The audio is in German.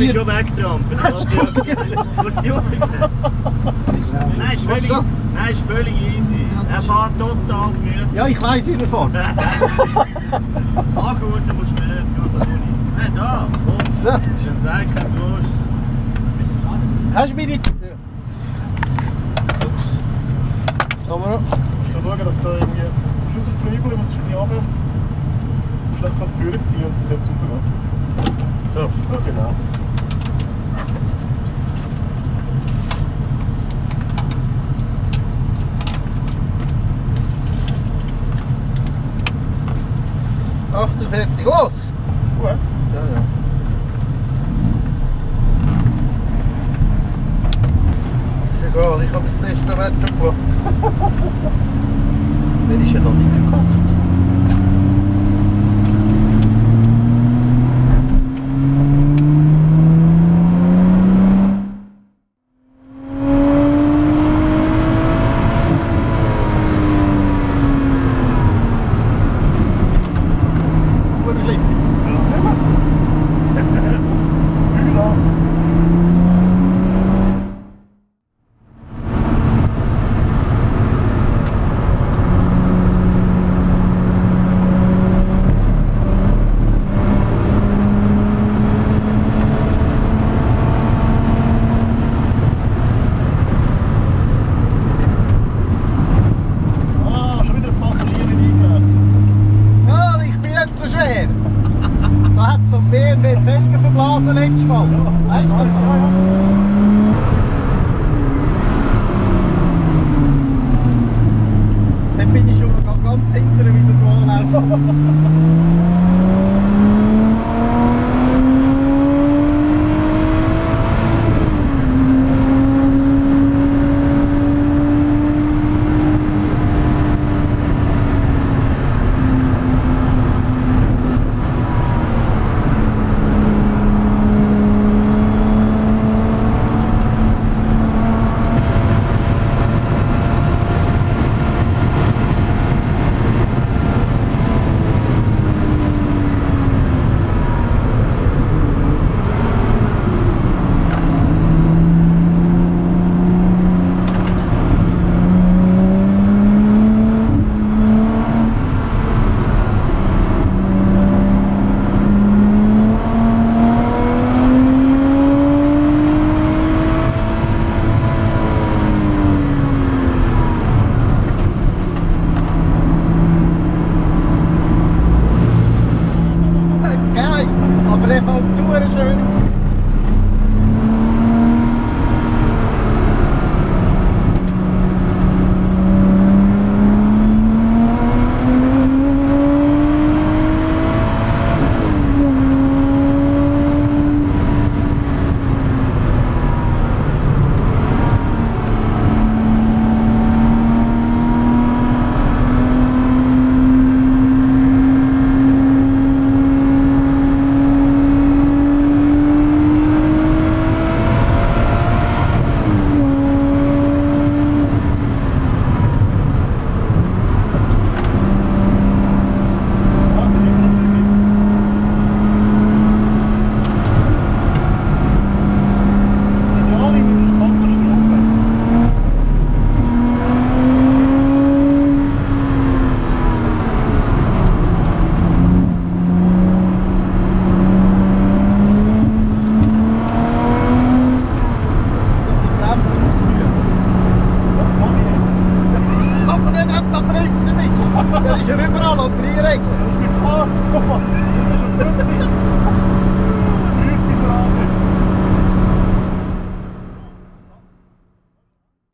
habe ich schon weggetrampelt. Nein, ist völlig easy. Er fährt total gemütlich. Ja, ich weiss, wie er fährt. Ah gut, dann musst du nicht. Nein, da, komm. Ja. Das ist kein Trost. Hast du mich nicht... Ups. Kamera. Ich kann schauen, dass da irgendwie Schlüsselflügel, was ich nicht habe, vielleicht kann die Führung ziehen und dann setzt es auf. So, ja, genau. Achtung, fertig, los! Gut. Ja, ja. Ist egal, ich habe das Testament schon gemacht. Der ist ja noch nicht gekocht. Letztes Mal. Weißt du das? Dann bin ich schon ganz hinten wieder dran. Das ist ja überall und 3 Regeln.